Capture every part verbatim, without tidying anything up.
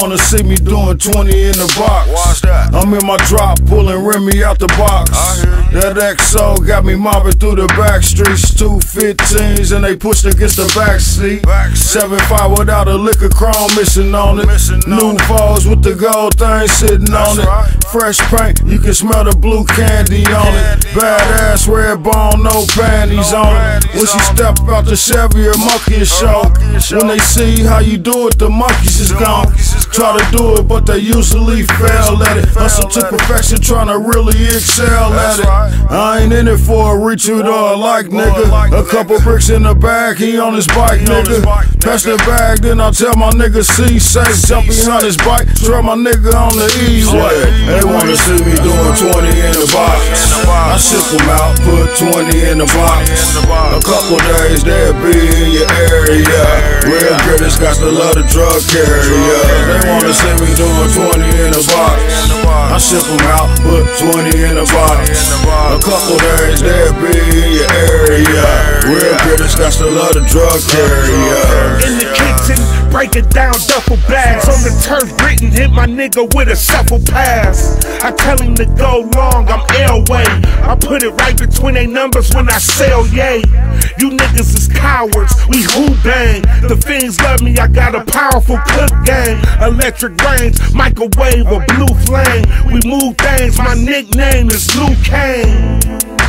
wanna see me doing twenty in the box. Watch that. I'm in my drop, pulling Remy out the box. I hear you. That X O got me mobbing through the back streets. Two fifteens and they pushed against the back seat. Back seat. seven five without a liquor chrome missing on it. Missing New on it. fours with the gold thing sitting That's on it. right. Fresh paint, you can smell the blue candy on it. Candy Badass red bone, no panties No on it. panties When she on it. step out the Chevy, a monkey is show. monkey is show. When they see how you do it, the monkeys is The gone. monkeys is Try gone. to do it, but they usually fail at it. fail Hustle to at it. perfection, trying to really excel That's at it. right. I ain't in it for a reach or a like, Boy, nigga. like, A nigga. couple bricks in the bag, he on his bike, He on his nigga. bike, Pass the nigga. bag, then I tell my nigga see safe. Jump behind his bike, throw my nigga on the E-way. They wanna see me doing twenty in the box. In the box. I ship them out, put twenty in the box. in the box. A couple days they'll be in your area. Real critics got to love the drug carrier. They wanna see me doing twenty in the box. In the box. I ship them out, put twenty in the box. In the box. A couple days they'll be in your area. Real critics got to love the drug carrier. In the kitchen, breaking down duffel bags. On the turf, written, hit my nigga with a shuffle pass. I tell him to go long, I'm Elway. I put it right between they numbers when I sell, yay. You niggas is cowards, we who bang. The fiends love me, I got a powerful cook gang. Electric range, microwave, or blue flame. We move things, my nickname is Luke Kane.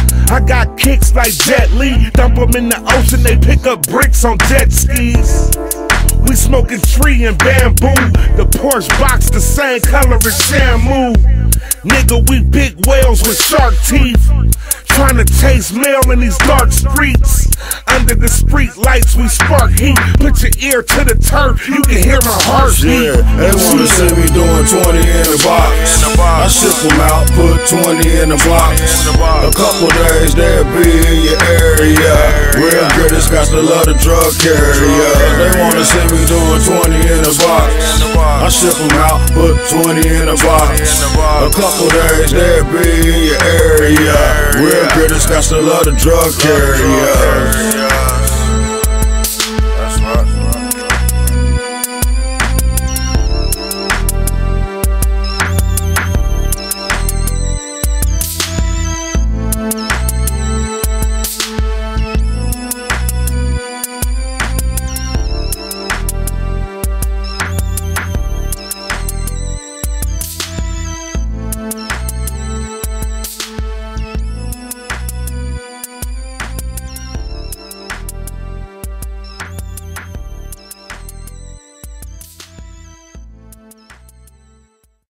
I got kicks like Jet Li. Dump them in the ocean, they pick up bricks on jet skis. We smoking tree and bamboo. The Porsche box the same color as Shamu. Nigga, we big whales with shark teeth. Trying to chase mail in these dark streets. Under the street lights, we spark heat. Put your ear to the turf, you can hear my heartbeat. Yeah, they wanna see me doing twenty in the box. In the box. I ship them out, put twenty in the box. In the box. A couple days they'll be in your area. Real critics got to love the drug carrier. They wanna see me doing twenty in the box. In the box. I ship them out, put twenty in the box. In the box. A couple days they'll be in your area. Real critics got to love the drug carrier.